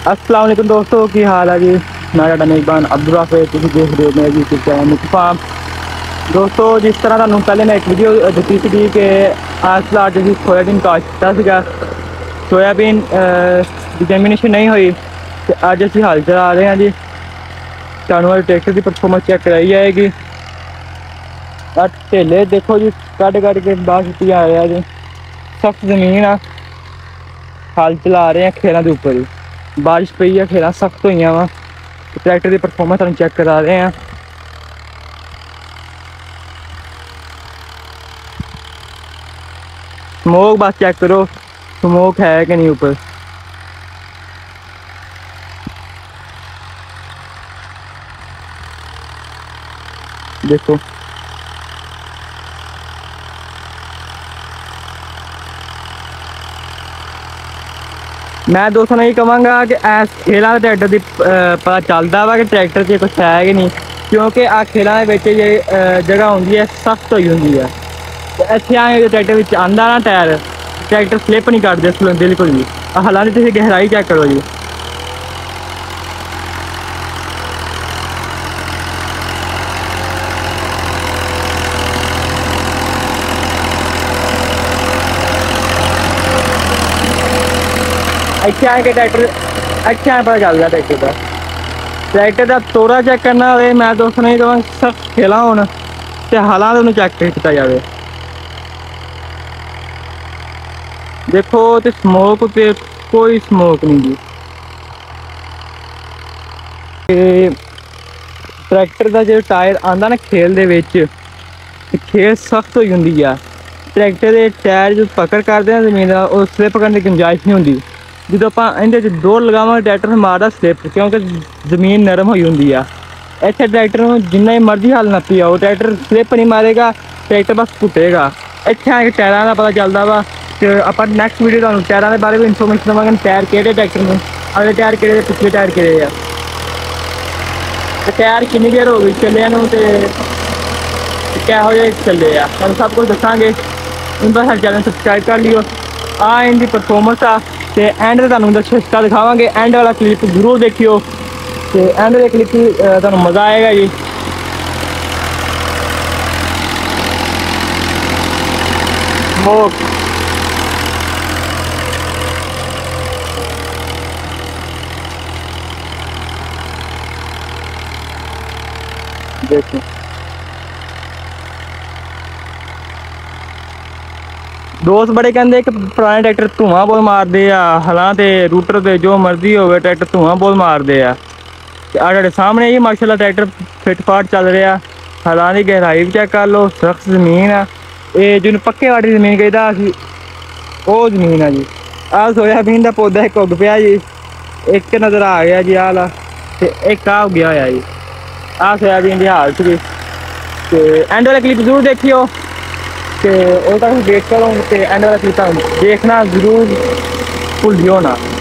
अस्सलाम वालेकुम दोस्तों की हाल है जी। मैं ਤੁਹਾਡਾ ਮੇਜ਼ਬਾਨ ਅਬਦੁਲ ਰਾਫੇ ਤੁਸੀਂ ਦੇਖ ਰਹੇ ਹੋ मेरे यूट्यूब चैनल मिक्की फार्म। दोस्तों जिस तरह ਤੁਹਾਨੂੰ ਪਹਿਲੇ ਮੈਂ ਇੱਕ ਵੀਡੀਓ ਦਿੱਤੀ ਸੀ ਕਿ ਅੱਜ ਦਾ ਅੱਜ ਅਸੀਂ ਸੋਇਆਬੀਨ ਕਾਸ਼ ਕੀਤਾ ਸੀਗਾ। ਸੋਇਆਬੀਨ ਦੀ ਜਰਮੀਨੇਸ਼ਨ ਨਹੀਂ ਹੋਈ ਤੇ ਅੱਜ ਅਸੀਂ ਹਲ ਚਲਾ ਰਹੇ ਹਾਂ ਜੀ। ਤੁਹਾਨੂੰ ਇਹ ਟਰੈਕਟਰ ਦੀ ਪਰਫਾਰਮੈਂਸ ਚੈੱਕ ਕਰਾਈ ਜਾਏਗੀ। ਆ ਢੇਲੇ ਦੇਖੋ ਜੀ ਕੱਢ ਕੇ ਬਾਹਰ ਸੁੱਟੀ ਆ ਰਿਹਾ ਜੀ। ਸਖਤ ਜ਼ਮੀਨ ਆ, ਹਲ ਚਲਾ ਰਹੇ ਹਾਂ ਖੇਰਾਂ ਦੇ ਉੱਪਰ ਹੀ। बारिश पई है, खेल सख्त हुई वा। ट्रैक्टर की परफॉर्मेंस हम चेक करा रहे हैं। स्मोक बस चेक करो, स्मोक है कि नहीं ऊपर। देखो मैं दोस्तों ने यही कहूँगा कि इस खेलों के ट्रैक्टर की पता चलता वा कि ट्रैक्टर से कुछ है कि नहीं, क्योंकि आ खेलों के जगह होंगी है सख्त हुई होंगी है। इतने आए ट्रैक्टर आता ना टायर, ट्रैक्टर स्लिप नहीं करते बिल्कुल भी। हालांकि तुम गहराई चेक करो जी। इतने आए कि ट्रैक्टर इतने आए पता चल गया ट्रैक्टर का तोड़ा चेक करना हो। मैं दोस्तों ने कहूँ सख्त खेला हो तो हालात उन्हें चेक किया जाए। देखो तो स्मोक तो कोई स्मोक नहीं जी। ट्रैक्टर का जो टायर आता ना खेल दे खेल सख्त हो जाती है। ट्रैक्टर के टायर जो पकड़ करते हैं जमीन का वो स्लिप करने की गुंजाइश नहीं होती। जो आप इन्हें दौड़ लगावे ट्रैक्टर मारदा स्लिप, क्योंकि जमीन नरम हुई होंगी है। इतने ट्रैक्टर में जिन्ना ही मर्जी हल नपी आओ ट्रैक्टर स्लिप नहीं मारेगा, ट्रैक्टर बस घुटेगा। इतने आके टायरों का पता चलता वा। तो आप नैक्सट वीडियो तुहानू टायरों के बारे में इन्फॉर्मेशन देवांगे। टायर किहड़े ट्रैक्टर में, अगले टायर किहड़े, पिछले टायर किहड़े आ, टायर कितनी देर हो गई चलिया नूं ते किहो जिहे चले आ, तुहानू सब कुछ दसांगे। इन पर साडे चैनल सबसक्राइब कर लियो। आ इनकी परफॉर्मेंस आ तो एंड से तुहानू दस्ता दिखावांगे। एंड वाला क्लिप जरूर देखियो तो एंड वाले क्लिप तुहानू मज़ा आएगा जी। स्मोक देखो, दोस्त बड़े कहते कि पुराने ट्रैक्टर धुआं बहुत मारते आ। हालांकि रूटर से जो मर्जी हो ट्रैक्टर धुआं बहुत मारते आ। आड़े सामने ही माशाल्लाह ट्रैक्टर फिट फाट चल रहा। हालांकि गहराई भी चेक कर लो, सख्त जमीन आ। ये जिन्होंने पक्के वाली जमीन कहता वो जमीन है जी। आ सोयाबीन का पौधा एक उग पाया जी, एक नज़र आ गया जी आला ते एक आ गया होया जी। आ सोयाबीन की हालत जी। तो एंड वाला क्लिप जरूर देखियो तो उस तक वेट करो तो एंड वाला क्लिप देखना जरूर भूलियो ना।